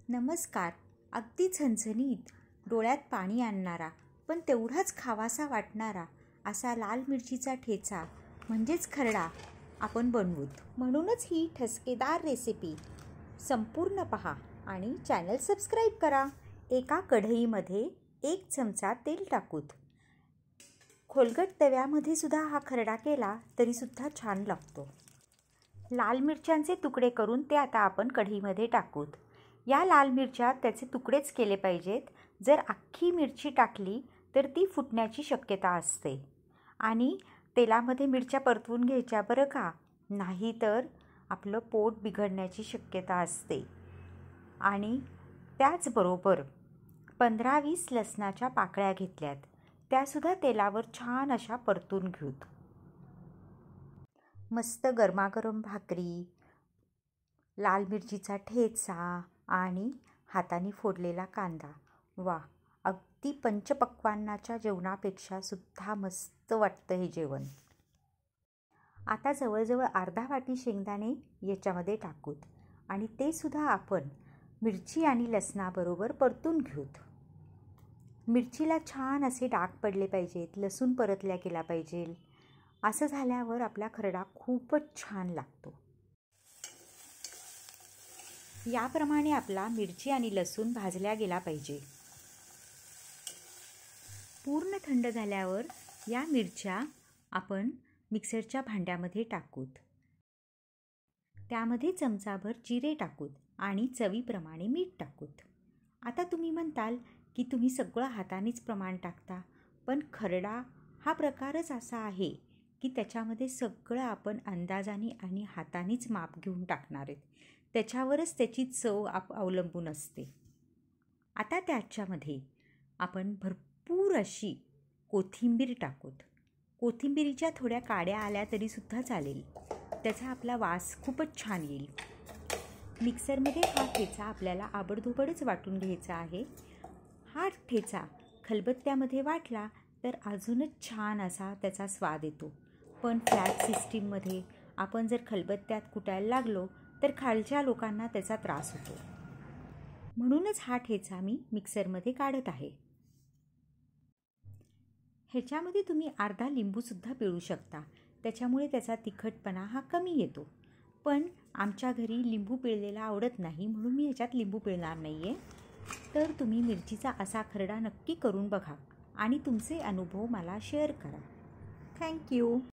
नमस्कार. अगदी झणझणीत, डोळ्यात पाणी आणणारा पण तेवढाच खावासा वाटणारा असा लाल मिरचीचा ठेचा म्हणजेच खरडा आपण बनवूत. म्हणूनच ही ठसकेदार रेसिपी संपूर्ण पहा आणि चॅनल सबस्क्राईब करा. एका कढईमध्ये 1 चमचा तेल टाकूत. खोलगट तव्यामध्ये सुद्धा हा खरडा केला तरी सुद्धा छान लागतो. लाल मिरच्यांचे तुकडे करून ते आता आपण कढईमध्ये टाकूत. या लाल मिरच्या त्याचे तुकडेच केले पाहिजेत. जर अख्खी मिरची टाकली तर ती फुटण्याची शक्यता असते आणि तेलामध्ये मिरच्या परतवून घ्यायच्या बरं का, नाही तर आपलं पोट बिघडण्याची शक्यता असते. आणि त्याचबरोबर 15-20 लसणाच्या पाकळ्या घेतल्यात, त्यासुद्धा तेलावर छान अशा परतून घेऊत. मस्त गरमागरम भाकरी, लाल मिरचीचा ठेचा आणि हाताने फोडलेला कांदा, वा, अगदी पंचपक्वान्नाच्या जेवणापेक्षा सुद्धा मस्त वाटतं हे जेवण. आता जवळजवळ अर्धा वाटी शेंगदाणे याच्यामध्ये टाकूत आणि ते सुद्धा आपण मिरची आणि लसणाबरोबर परतून घेऊत. मिरचीला छान असे डाग पडले पाहिजेत, लसूण परतल्या गेला पाहिजे. असं झाल्यावर आपला खरडा खूपच छान लागतो. याप्रमाणे आपला मिरची आणि लसूण भाजल्या गेला पाहिजे. पूर्ण थंड झाल्यावर या मिरच्या आपण मिक्सरच्या भांड्यामध्ये टाकूत. त्यामध्ये चमचाभर जिरे टाकूत आणि चवीप्रमाणे मीठ टाकूत. आता तुम्ही म्हणताल की तुम्ही सगळं हातानेच प्रमाण टाकता, पण खरडा हा प्रकारच असा आहे की त्याच्यामध्ये सगळं आपण अंदाजाने आणि हातानेच माप घेऊन टाकणार आहेत. त्याच्यावरच त्याची चव अवलंबून असते. आता त्याच्यामध्ये आपण भरपूर अशी कोथिंबीर टाकूत. कोथिंबीरीच्या थोड्या काड्या आल्या तरीसुद्धा चालेल, त्याचा आपला वास खूपच छान येईल. मिक्सरमध्ये हा ठेचा आपल्याला आबडधोबडच वाटून घ्यायचा आहे. हा ठेचा खलबत्त्यामध्ये वाटला तर अजूनच छान असा त्याचा स्वाद येतो. पण फ्लॅट सिस्टीममध्ये आपण जर खलबत्त्यात कुटायला लागलो तर खालच्या लोकांना त्याचा त्रास होतो. म्हणूनच हा ठेचा मी मिक्सरमध्ये काढत आहे. ह्याच्यामध्ये तुम्ही अर्धा लिंबूसुद्धा पिळू शकता, त्याच्यामुळे त्याचा तिखटपणा हा कमी येतो. पण आमच्या घरी लिंबू पिळलेला आवडत नाही, म्हणून मी ह्याच्यात लिंबू पिळणार नाही आहे. तर तुम्ही मिरचीचा असा खरडा नक्की करून बघा आणि तुमचे अनुभव मला शेअर करा. थँक्यू.